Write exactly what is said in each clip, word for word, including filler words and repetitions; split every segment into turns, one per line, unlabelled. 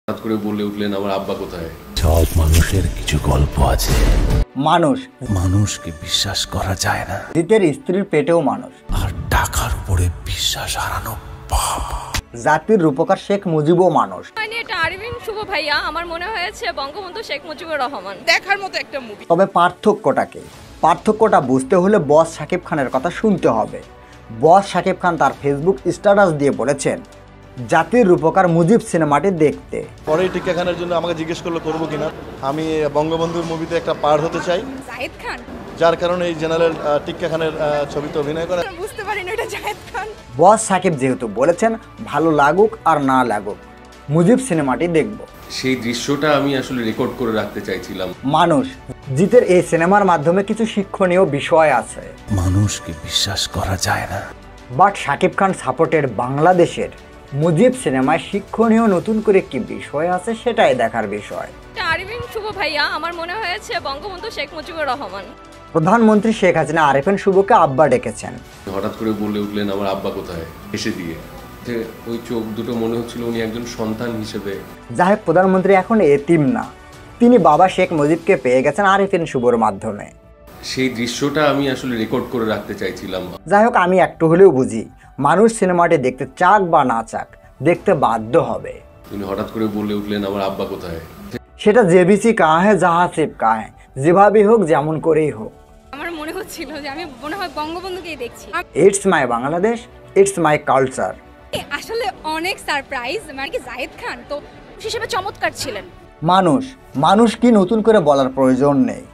হঠাৎ করে বলে উঠলেন আমার আব্বা কোথায়।
সব মানুষের কিছু গল্প আছে।
মানুষ
মানুষকে বিশ্বাস করা যায় না।
জিতের স্ত্রীর পেটেও মানুষ,
আর টাকার উপরে বিশ্বাস হারানো পাপ।
জাতির রূপকার শেখ মুজিবও মানুষ।
এটা আরবিন শুভ ভাইয়া, আমার মনে হয়েছে বঙ্গবন্ধু শেখ মুজিবুর রহমান দেখার মতো একটা মুভি।
তবে পার্থক্যটাকে পার্থক্যটা বুঝতে হলে বস শাকিব খানের কথা শুনতে হবে। বস শাকিব খান তার ফেসবুক স্ট্যাটাস দিয়ে বলেছেন জাতির রূপকার মুজিব সিনেমাটি দেখতে।
পরে টিক্কা খানের জন্য আমাকে জিজ্ঞেস করলো করবো কিনা। আমি বঙ্গবন্ধুর মুভিতে একটা পার্ট হতে চাই,
জায়েদ খান,
যার কারণে এই জেনারেল টিক্কা খানের ছবিতে অভিনয় করে।
বুঝতে পারিনি এটা জায়েদ খান।
বস শাকিব যেহেতু বলেছেন ভালো লাগুক আর না লাগুক মুজিব সিনেমাটি দেখব,
সেই দৃশ্যটা আমি আসলে রেকর্ড করে রাখতে চাইছিলাম।
মানুষ জিতের এই সিনেমার মাধ্যমে কিছু শিক্ষণীয় বিষয় আছে।
মানুষকে বিশ্বাস করা যায় না।
বাট শাকিব খান সাপোর্টেড বাংলাদেশের মুজিব সিনেমায় শিক্ষণীয় নতুন করে কি বিষয় আছে সেটাই দেখার বিষয়।
এটা আরবিন শুভ ভাইয়া, আমার মনে হয়েছে বঙ্গবন্ধু শেখ মুজিবুর রহমান।
প্রধানমন্ত্রী শেখ হাসিনা আরিফিন শুভকে আব্বা ডেকেছেন।
হঠাৎ করে বলে উঠলেন আমার আব্বা কোথায়, এসে দিয়ে যে ওই চোখ দুটো মনে হচ্ছিল উনি একজন সন্তান হিসেবে।
যাই হোক, প্রধানমন্ত্রী এখন এতিম না, তিনি বাবা শেখ মুজিবকে পেয়ে গেছেন আরিফিন শুভর মাধ্যমে।
সেই দৃশ্যটা আমি আসলে রেকর্ড করে রাখতে চাইছিলাম।
যাই হোক, আমি একটু হলেও বুঝি মানুষ সিনেমাটি দেখতে চাক বা না চাক দেখতে বাধ্য হবে।
উনি হঠাৎ করে বলে উঠলেন আমার আব্বা কোথায়।
সেটা জেবিসি কাহা হ্যাঁ জাহা সিপ কাহা হ্যাঁ, যেভাবেই হোক যেমন করেই হোক
আমার মনে হচ্ছিল যে আমি মনে হয় বঙ্গবন্ধুকেই দেখছি।
It's my Bangladesh, it's my culture.
আসলে অনেক সারপ্রাইজ, মানে কি জায়েদ খান তো হিসেবে চমৎকার ছিলেন।
মানুষ মানুষ কি নতুন করে বলার প্রয়োজন নেই,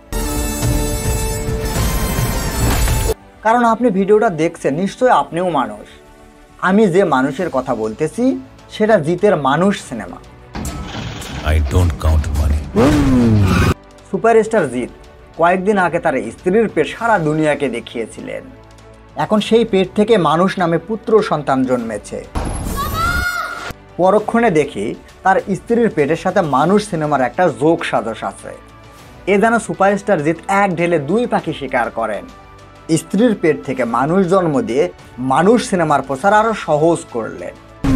কারণ আপনি ভিডিওটা দেখছেন, নিশ্চয়ই আপনিও মানুষ। আমি যে মানুষের কথা বলতেছি সেটা জিতের মানুষ সিনেমা।
I don't count money.
Superstar Jeet কয়েকদিন আগে তার স্ত্রীর পেট সারা দুনিয়াকে দেখিয়েছিলেন। এখন সেই পেট থেকে মানুষ নামে পুত্র সন্তান জন্মেছে। পরক্ষণে দেখি তার স্ত্রীর পেটের সাথে মানুষ সিনেমার একটা যোগ সাজস আছে। এ যেন সুপারস্টার জিত এক ঢেলে দুই পাখি শিকার করেন। স্ত্রীর পেট থেকে মানুষ জন্ম দিয়ে মানুষ সিনেমার প্রচার আরো সহজ করলেন।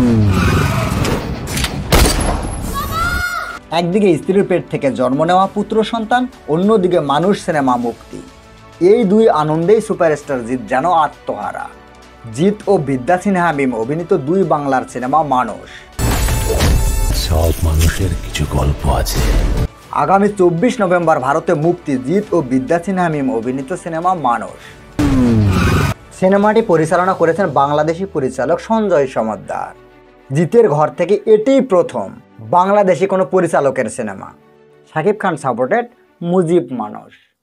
একদিকে স্ত্রীর পেট থেকে জন্ম নেওয়া পুত্র সন্তান, অন্যদিকে মানুষ সিনেমা মুক্তি। এই দুই আনন্দেই সুপারস্টার জিত যেন আত্মহারা। জিত ও বিদ্যা সিনহা মিম অভিনীত দুই বাংলার সিনেমা মানুষ।
সব মানুষের কিছু গল্প আছে।
আগামী চব্বিশ নভেম্বর ভারতে মুক্তি জিত ও বিদ্যা সিনহা মিম অভিনীত সিনেমা মানুষ। সিনেমাটি পরিচালনা করেছেন বাংলাদেশি পরিচালক সঞ্জয় সমদ্দার। জিতের ঘর থেকে এটিই প্রথম বাংলাদেশি কোনো পরিচালকের সিনেমা। শাকিব খান সাপোর্টেড মুজিব মানুষ।